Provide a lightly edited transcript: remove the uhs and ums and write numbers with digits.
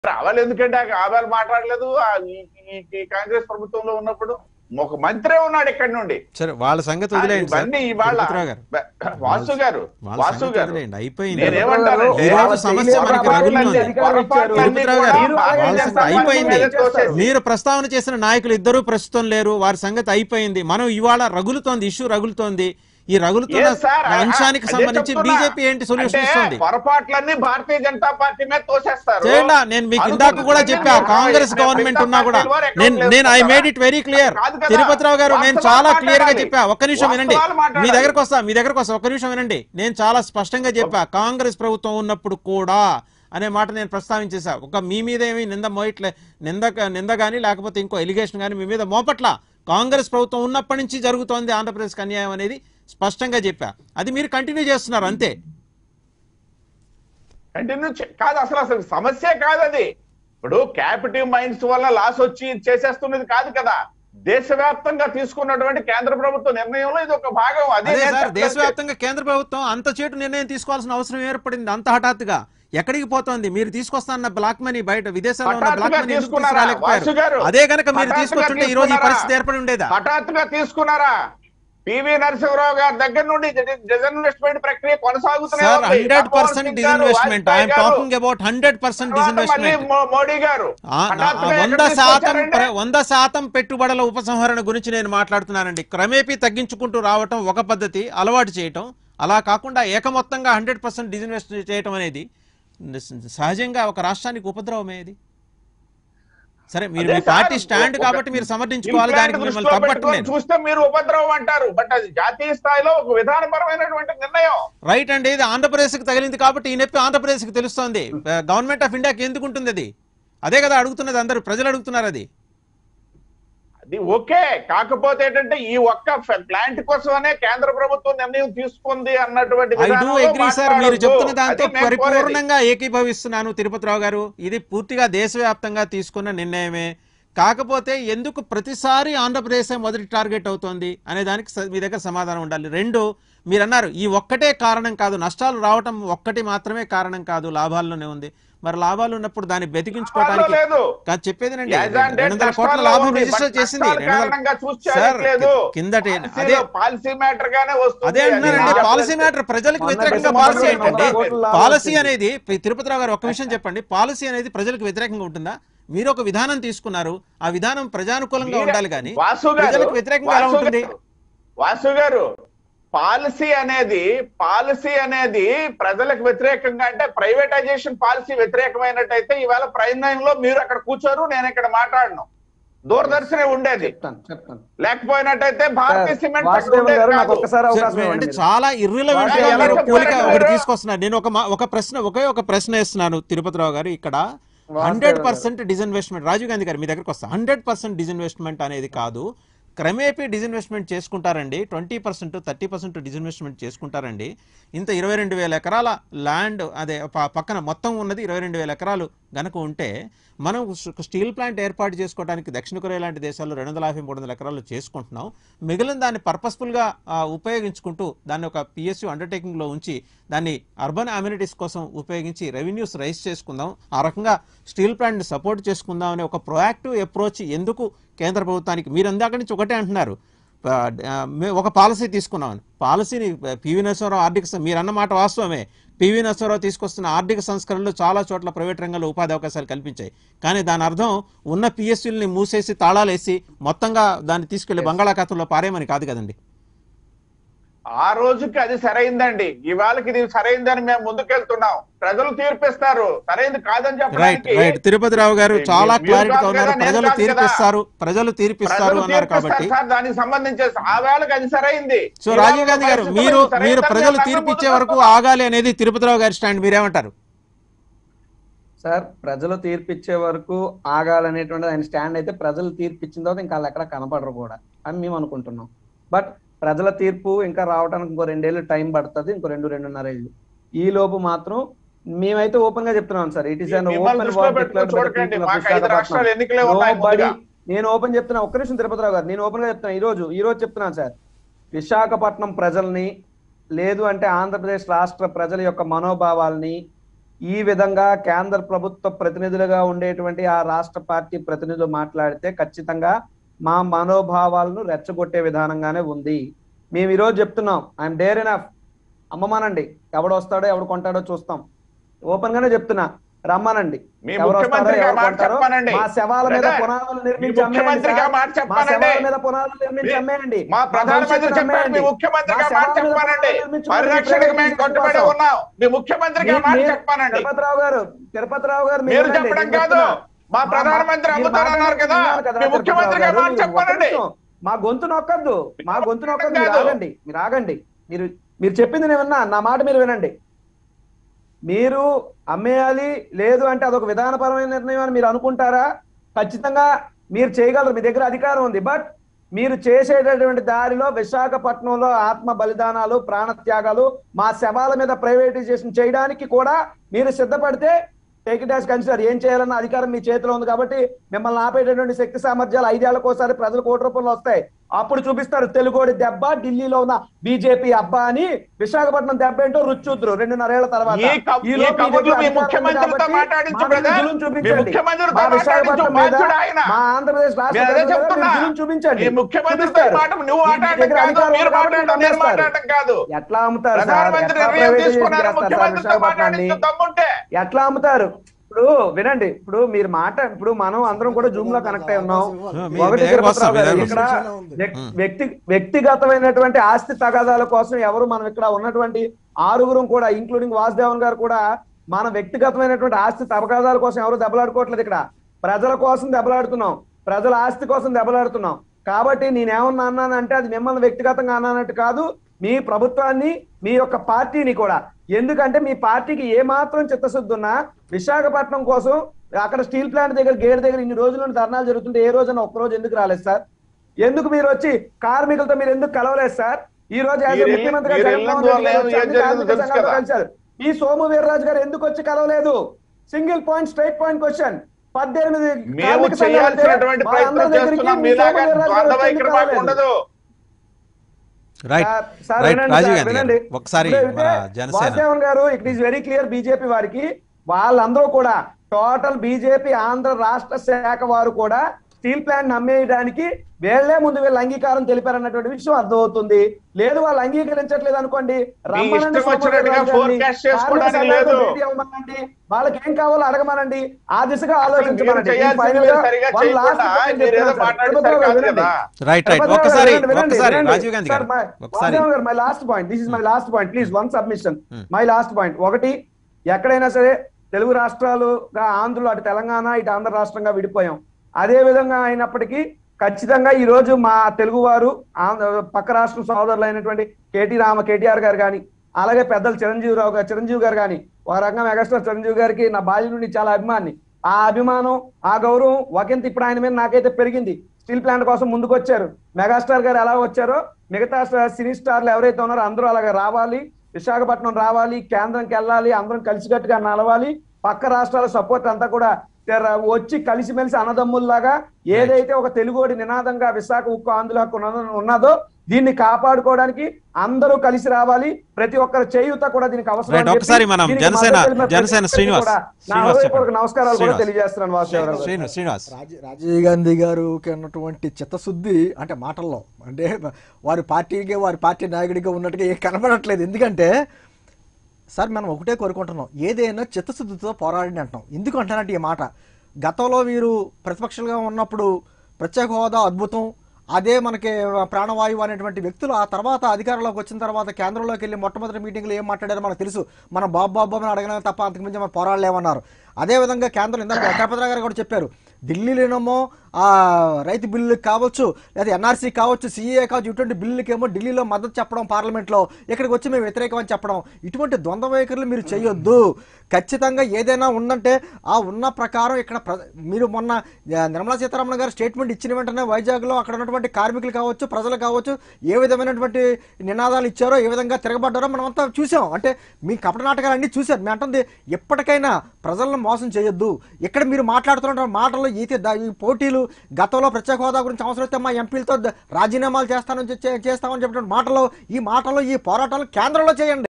వాళ్ళు ఎందుకంటే ఆవేళ మాట్లాడలేదు ఈ కాంగ్రెస్ ప్రభుత్వంలో ఉన్నప్పుడు ఒక మంత్రే ఉన్నాడు ఇక్కడ నుండి. సరే వాళ్ళ సంగతి వదిలేయండి ఇవన్నీ ఇవాళ వాసు గారు అయిపోయింది. నేనేమంటాను, అయిపోయింది. మీరు ప్రస్తావన చేసిన నాయకులు ఇద్దరు ప్రస్తుతం లేరు, వారి సంగతి అయిపోయింది. మనం ఇవాళ రగులుతోంది, ఇష్యూ రగులుతోంది. ఈ రగులుతున్న అంశానికి సంబంధించి బీజేపీ ఏంటి సొల్యూషన్ ఇస్తుంది? పొరపాట్లన్నీ భారతీయ జనతా పార్టీ మీద తోసేస్తారు. చేయండి. నేను మీకు ఇందాక కూడా చెప్పా, కాంగ్రెస్ గవర్నమెంట్ ఉన్నా కూడా నేను I made it very clear. Tirupatirao గారు, నేను చాలా క్లియర్ గా చెప్పా. ఒక్క నిమిషం వినండి, మీ దగ్గరకు వస్తా. ఒక్క నిమిషం వినండి. నేను చాలా స్పష్టంగా చెప్పా, కాంగ్రెస్ ప్రభుత్వం ఉన్నప్పుడు కూడా అనే మాట నేను ప్రస్తావించేసా. ఒక మీ మీద ఏమి నింద మోయట్లే, నింద కానీ లేకపోతే ఇంకో ఎలిగేషన్ కానీ మీ మీద మోపట్ల. కాంగ్రెస్ ప్రభుత్వం ఉన్నప్పటి నుంచి జరుగుతోంది ఆంధ్రప్రదేశ్కి అన్యాయం అనేది స్పష్టంగా చెప్పా. అది మీరు కంటిన్యూ చేస్తున్నారు అంతే. కంటిన్యూ కాదు, అసలు సమస్య కాదు అది. ఇప్పుడు క్యాపిటివ్ మైండ్స్ వల్ల లాస్ వచ్చి చేసేస్తున్నది కాదు కదా. దేశవ్యాప్తంగా తీసుకున్నటువంటి కేంద్ర ప్రభుత్వ నిర్ణయంలో ఇది ఒక భాగం. అదే సార్, దేశవ్యాప్తంగా కేంద్ర ప్రభుత్వం అంత చేటు నిర్ణయం తీసుకోవాల్సిన అవసరం ఏర్పడింది అంత హఠాత్తుగా. ఎక్కడికి పోతోంది? మీరు తీసుకొస్తాన్న బ్లాక్ మనీ, బయట విదేశాల్లో ఉన్న బ్లాక్ మనీ తీసుకురాలేకపోయారు. అదే కనుక మీరు తీసుకొచ్చుంటే ఈ రోజు ఈ పరిస్థితి ఏర్పడి ఉండేదా? హఠాత్తుగా తీసుకున్నారా? పివి నరసింహరావు గారి దగ్గర నుండి డిజిన్వెస్ట్మెంట్ ప్రక్రియ కొనసాగుతుంది. 100% disinvestment. I am talking about 100% disinvestment. Modi గారు 100% పెట్టుబడుల ఉపసంహరణ గురించి నేను మాట్లాడుతున్నానండి. క్రమేపీ తగ్గించుకుంటూ రావటం ఒక పద్ధతి, అలవాటు చేయటం. అలా కాకుండా ఏకమొత్తంగా 100% డిజిన్వెస్ట్ చేయటం అనేది సహజంగా ఒక రాష్ట్రానికి ఉపద్రవమేది. సరే, మీరు మీ పార్టీ స్టాండ్ కాబట్టి మీరు సమర్థించుకోవాలి, దానికి మిమ్మల్ని తప్పట్లేదు. చూస్తే మీరు ఉపద్రవం అంటారు, బట్ అది జాతీయ స్థాయిలో ఒక విధానపరమైనటువంటి నిర్ణయం. రైట్ అండి. ఇది ఆంధ్రప్రదేశ్ కి తగిలింది కాబట్టి ఈ నొప్పి ఆంధ్రప్రదేశ్ కి తెలుస్తోంది. గవర్నమెంట్ ఆఫ్ ఇండియాకి ఎందుకు ఉంటుంది అది? అదే కదా అడుగుతున్నది, అందరూ ప్రజలు అడుగుతున్నారు అది. అది ఓకే, కాకపోతే ఏంటంటే ఈ ఒక్క ప్లాంట్ కోసమనే కేంద్ర ప్రభుత్వం నిర్ణయం తీసుకుంది అన్నటువంటి సార్, మీరు చెప్తున్న దాంతో పరిపూర్ణంగా ఏకీభవిస్తున్నాను తిరుపతిరావు గారు. ఇది పూర్తిగా దేశవ్యాప్తంగా తీసుకున్న నిర్ణయమే. కాకపోతే ఎందుకు ప్రతిసారి ఆంధ్రప్రదేశ్ మొదటి టార్గెట్ అవుతోంది అనే దానికి మీ దగ్గర సమాధానం ఉండాలి. రెండు, మీరు అన్నారు ఈ ఒక్కటే కారణం కాదు, నష్టాలు రావటం ఒక్కటి మాత్రమే కారణం కాదు, లాభాల్లోనే ఉంది. మరి లాభాలు ఉన్నప్పుడు దాన్ని బెతికించుకోవడానికి చెప్పేదేనండి. 200 కోట్ల లాభం రిజిస్టర్ చేసింది కిందటి. అదే అంటున్నారండి, పాలసీ మ్యాటర్. ప్రజలకు వ్యతిరేకంగా పాలసీ ఏంటండి? పాలసీ అనేది, తిరుపతిరావు గారు ఒక్క విషయం చెప్పండి, పాలసీ అనేది ప్రజలకు వ్యతిరేకంగా ఉంటుందా? మీరు ఒక విధానం తీసుకున్నారు, ఆ విధానం ప్రజానుకూలంగా ఉండాలి కానీ ప్రజలకు వ్యతిరేకంగా ఎలా ఉంటుంది? వాసు గారు, పాలసీ అనేది ప్రజలకు వ్యతిరేకంగా అంటే ప్రైవేటైజేషన్ పాలసీ వ్యతిరేకమైనట్టయితే ఇవాళ Prime9 లో మీరు అక్కడ కూర్చోరు, నేను ఇక్కడ మాట్లాడను. దూరదర్శనే ఉండేది. లేకపోయినట్టయితే భారతీయ సిమెంట్ అంటే చాలా ఇర్రిలవెంట్ పోలిక ఒకటి తీసుకొస్తున్నారు. నేను ఒక ప్రశ్న వేస్తున్నాను తిరుపతిరావు గారు. ఇక్కడ 100% డిజిన్వెస్ట్మెంట్, రాజీవ్ గాంధీ గారు మీ దగ్గరకు వస్తా. 100% డిజిన్వెస్ట్మెంట్ అనేది కాదు, క్రమేపీ డిజిన్వెస్ట్మెంట్ చేసుకుంటారండి. 20% 30% డిజిన్వెస్ట్మెంట్ చేసుకుంటారండి. ఇంత 22,000 ఎకరాల ల్యాండ్, అదే పక్కన మొత్తం ఉన్నది 22,000 ఎకరాలు గనక ఉంటే, మనం స్టీల్ ప్లాంట్ ఏర్పాటు చేసుకోవడానికి దక్షిణ కొరియా లాంటి దేశాల్లో 250-300 ఎకరాలు చేసుకుంటున్నాం. మిగిలిన దాన్ని పర్పస్ఫుల్గా ఉపయోగించుకుంటూ దాన్ని ఒక PSU అండర్టేకింగ్లో ఉంచి దాన్ని అర్బన్ అమ్యూనిటీస్ కోసం ఉపయోగించి రెవెన్యూస్ రైజ్ చేసుకుందాం, ఆ రకంగా స్టీల్ ప్లాంట్ని సపోర్ట్ చేసుకుందాం అనే ఒక ప్రొయాక్టివ్ అప్రోచ్ ఎందుకు కేంద్ర ప్రభుత్వానికి? మీరు అందాక నుంచి ఒకటే అంటున్నారు, ఒక పాలసీ తీసుకున్నామని. పాలసీని పివి నరసింహారావు ఆర్థిక, మీరు అన్నమాట వాస్తవమే, పివి నరసింహారావు తీసుకొస్తున్న ఆర్థిక సంస్కరణలు చాలా చోట్ల ప్రైవేట్ రంగంలో ఉపాధి అవకాశాలు కల్పించాయి. కానీ దాని అర్థం ఉన్న PSUల్ని మూసేసి తాళాలేసి మొత్తంగా దాన్ని తీసుకెళ్లి బంగాళాఖాతంలో పారేయమని కాదు కదండి. ఆ రోజుకి అది సరైందండి, ఇవాళకి ఇది సరైందని మేము ముందుకెళ్తున్నాం. ప్రజలు తీర్పిస్తారు, సరైంది కాదని చెప్పడానికి. రైట్ తిరుపతిరావు గారు చాలా క్లారిటీగా ఉన్నారు. ప్రజలు తీర్పిస్తారు అన్నారు కాబట్టి దానికి సంబంధించి ఆ వేళకి అది సరైంది. సో రాజీవ్ గాంధీ గారు, మీరు ప్రజలు తీర్పిచ్చే వరకు ఆగాలి అనేది తిరుపతిరావు గారి స్టాండ్, మీరేమంటారు? సార్, ప్రజలు తీర్పిచ్చే వరకు ఆగాలనేటువంటిది ఆయన స్టాండ్ అయితే, ప్రజలు తీర్పిచ్చిన తర్వాత ఇంకా ఎక్కడ కనపడరు కూడా అని మేము అనుకుంటున్నాం. బట్ ప్రజల తీర్పు ఇంకా రావడానికి ఇంకో 2 ఏళ్ళు టైం పడుతుంది, ఇంకో 2-2.5 ఏళ్ళు. ఈ లోపు మాత్రం మేమైతే ఓపెన్ గా చెప్తున్నాం sir, it is an open నేను ఓపెన్ చెప్తున్నా. ఒక్క నిమిషం తిరుపతిరావు గారు, నేను ఓపెన్ గా చెప్తున్నా. ఈ రోజు చెప్తున్నాను సార్, విశాఖపట్నం ప్రజల్ని, లేదు అంటే ఆంధ్రప్రదేశ్ రాష్ట్ర ప్రజల యొక్క మనోభావాల్ని ఈ విధంగా కేంద్ర ప్రభుత్వ ప్రతినిధులుగా ఉండేటువంటి ఆ రాష్ట్ర పార్టీ ప్రతినిధులు మాట్లాడితే ఖచ్చితంగా మా మనోభావాలను రెచ్చగొట్టే విధానంగానే ఉంది. మేము ఈరోజు చెప్తున్నాం, ఐఎమ్ డేర్ ఎనఫ్, అమ్మమానండి, ఎవడు వస్తాడో ఎవడు కొంటాడో చూస్తాం. ఓపెన్ గానే చెప్తున్నా, రమ్మనండి, ఎవరు వస్తారో ఎవరు కొంటారో మా శవాల మీద పునాదులు నిర్మించి అమ్మేయండి. మా శవాల మీద పునాదులు నిర్మించి అమ్మేయండి. మా ప్రధానమంత్రి చెప్పారు, మీ ముఖ్యమంత్రిగా మాట చెప్పానండి, పరిరక్షణకు మేము కట్టుబడి ఉన్నాం. మీ ముఖ్యమంత్రిగా మాట చెప్పానండి. తిరుపతిరావు గారు మీరు చెప్పడం కాదు, మా ప్రధానమంత్రి అమ్ముతారన్నారు కదా, మీ ముఖ్యమంత్రిగా మాట చెప్పానండి. మా గొంతు నొక్కద్దు, మా గొంతు నొక్కద్దు. మీరు ఆగండి, మీరు ఆగండి. మీరు చెప్పింది నేను విన్నా, నా మాట మీరు వినండి. మీరు అమ్మేయాలి లేదు అంటే అదొక విధానపరమైన నిర్ణయం అని మీరు అనుకుంటారా? ఖచ్చితంగా మీరు చేయగలరు, మీ దగ్గర అధికారం ఉంది. బట్ మీరు చేసేటటువంటి దారిలో విశాఖపట్నంలో ఆత్మ బలిదానాలు, ప్రాణత్యాగాలు, మా శవాల మీద ప్రైవేటైజేషన్ చేయడానికి కూడా మీరు సిద్ధపడితే టేక్ ఇట్ యాజ్ కన్సిడర్. ఏం చేయాలన్న అధికారం మీ చేతిలో ఉంది కాబట్టి మిమ్మల్ని ఆపేటటువంటి శక్తి సామర్థ్యాలు 5 ఏళ్లకోసారి ప్రజలు కోటి రూపాయలు వస్తాయి. అప్పుడు చూపిస్తారు తెలుగోడి దెబ్బ, ఢిల్లీలో ఉన్న బీజేపీ అబ్బా అని. విశాఖపట్నం దెబ్బ ఏంటో రుచి చూద్దరు 2.5 ఏళ్ల తర్వాత. చూపించండి మా విశాఖపట్నం మీద, మా ఆంధ్రప్రదేశ్ రాష్ట్ర చూపించండి. ఎట్లా అమ్ముతారు సార్? విశాఖపట్నాన్ని ఎట్లా అమ్ముతారు? ఇప్పుడు వినండి, ఇప్పుడు మీరు ఇప్పుడు మనం అందరం కూడా జూమ్ లో కనెక్ట్ అయి ఉన్నాం. ఒకటి ఇక్కడ వ్యక్తిగతమైనటువంటి ఆస్తి తగాదాల కోసం ఎవరు మనం ఇక్కడ ఉన్నటువంటి 6గురం కూడా ఇంక్లూడింగ్ వాసుదేవన్ గారు కూడా మన వ్యక్తిగతమైనటువంటి ఆస్తి తగాదాల కోసం ఎవరు దెబ్బలాడుకోవట్లేదు. ఇక్కడ ప్రజల కోసం దెబ్బలాడుతున్నాం, ప్రజల ఆస్తి కోసం దెబ్బలాడుతున్నాం. కాబట్టి నేనేమన్నా అన్నానంటే అది మిమ్మల్ని వ్యక్తిగతంగా అన్నానంటే కాదు, మీ ప్రభుత్వాన్ని, మీ యొక్క పార్టీని కూడా. ఎందుకంటే మీ పార్టీకి ఏమాత్రం చిత్తశుద్ధి ఉన్నా విశాఖపట్నం కోసం అక్కడ స్టీల్ ప్లాంట్ దగ్గర గేట్ దగ్గర ఇన్ని రోజుల నుండి ధర్నాలు జరుగుతుంటే ఏ రోజున ఒక్కరోజు ఎందుకు రాలేదు సార్? ఎందుకు మీరు వచ్చి కార్మికులతో మీరు ఎందుకు కలవలేదు సార్? ఈ రోజు ముఖ్యమంత్రిగా కలిశారు. ఈ సోము వీర్రాజు గారు ఎందుకు వచ్చి కలవలేదు? Single point, straight point question. 18 Vasudevan గారు, it is very clear. BJP వారికి వాళ్ళందరూ కూడా టోటల్ బీజేపీ ఆంధ్ర రాష్ట్ర శాఖ వారు కూడా స్టీల్ ప్లాంట్ అమ్మేయడానికి వేళ్లే ముందు వీళ్ళు అంగీకారం తెలిపారన్నటువంటి విషయం అర్థమవుతుంది. లేదు వాళ్ళు అంగీకరించట్లేదు అనుకోండి, రమ్మనండి, వాళ్ళకి ఏం కావాలో అడగమనండి, ఆ దిశగా ఆలోచించమనండి. My last point, this is my last point, please one submission. My last point ఒకటి, ఎక్కడైనా సరే తెలుగు రాష్ట్రాలుగా ఆంధ్రులు, అటు తెలంగాణ ఇటు ఆంధ్ర రాష్ట్రంగా విడిపోయాం. అదే విధంగా అయినప్పటికీ ఖచ్చితంగా ఈ రోజు మా తెలుగు వారు పక్క రాష్ట్ర సోదరులు అయినటువంటి కేటీఆర్ గారు కానీ, అలాగే పెద్దలు చిరంజీవి గారు కానీ, ఒక రకంగా మెగాస్టార్ చిరంజీవి గారికి నా బాల్యం నుండి చాలా అభిమాని. ఆ అభిమానం, ఆ గౌరవం ఒకంత ఇప్పుడు ఆయన మీద నాకైతే పెరిగింది. స్టీల్ ప్లాంట్ కోసం ముందుకు వచ్చారు. మెగాస్టార్ గారు ఎలా వచ్చారో మిగతా సినీ స్టార్లు ఎవరైతే ఉన్నారో అందరూ అలాగే రావాలి, విశాఖపట్నం రావాలి, కేంద్రంకి వెళ్ళాలి, అందరం కలిసికట్టుగా నడవాలి. పక్క రాష్ట్రాల సపోర్ట్ అంతా కూడా వచ్చి కలిసిమెలిసి అన్నదమ్ముల్లాగా ఏదైతే ఒక తెలుగుడి నినాదంగా విశాఖ ఉక్కు ఆంధ్రుల హక్కు ఉన్నదో దీన్ని కాపాడుకోవడానికి అందరూ కలిసి రావాలి. ప్రతి ఒక్కరి చేయూత కూడా దీనికి అవసరం. నమస్కారాలు కూడా తెలియజేస్తున్నాను. రాజీవ్ గాంధీ గారు అన్నటువంటి చిత్తశుద్ధి అంటే మాటల్లో, అంటే వారి పార్టీ నాయకుడిగా ఉన్నట్టుగా ఏ కనబడట్లేదు. ఎందుకంటే సార్ మనం ఒకటే కోరుకుంటున్నాం, ఏదైనా చిత్తశుద్ధితో పోరాడి అంటాం. ఎందుకు అంటానంటే ఈ మాట, గతంలో వీరు ప్రతిపక్షంగా ఉన్నప్పుడు ప్రత్యేక హోదా అద్భుతం, అదే మనకి ప్రాణవాయువు అనేటువంటి వ్యక్తులు ఆ తర్వాత అధికారంలోకి వచ్చిన తర్వాత కేంద్రంలోకి వెళ్ళి మొట్టమొదటి మీటింగ్లో ఏం మాట్లాడారో మనకు తెలుసు. మనం బాబు అని అడగలేము తప్ప అంతకుమించి మనం పోరాడలేమన్నారు. అదేవిధంగా కేంద్రం ఇందాక తిరుపతిరావు గారు కూడా చెప్పారు, ఢిల్లీలోనేమో ఆ రైతు బిల్లుకి కావచ్చు, లేదా ఎన్ఆర్సీ కావచ్చు, సిఏ కావచ్చు, ఇటువంటి బిల్లుకేమో ఢిల్లీలో మద్దతు చెప్పడం, పార్లమెంట్లో ఇక్కడికి వచ్చి మేము వ్యతిరేకం అని చెప్పడం, ఇటువంటి ద్వంద్వ వైఖరులు మీరు చేయొద్దు. ఖచ్చితంగా ఏదైనా ఉందంటే ఆ ఉన్న ప్రకారం ఇక్కడ మీరు మొన్న నిర్మలా సీతారామన్ గారు స్టేట్మెంట్ ఇచ్చిన వెంటనే వైజాగ్లో అక్కడ ఉన్నటువంటి కార్మికులు కావచ్చు, ప్రజలు కావచ్చు, ఏ విధమైనటువంటి నినాదాలు ఇచ్చారో, ఏ విధంగా తిరగబడ్డారో మనమంతా చూసాం. అంటే మీ కపట నాటకాలు అన్నీ చూశారు. మేము అంటుంది ఎప్పటికైనా ప్రజలను మోసం చేయొద్దు. ఇక్కడ మీరు మాట్లాడుతున్న మాటలు ఈ పోటీలు, గతంలో ప్రత్యేక హోదా గురించి అవసరం అయితే మా ఎంపీలతో రాజీనామాలు చేస్తామని చెప్పిన మాటలు, ఈ పోరాటాలు కేంద్రంలో చేయండి.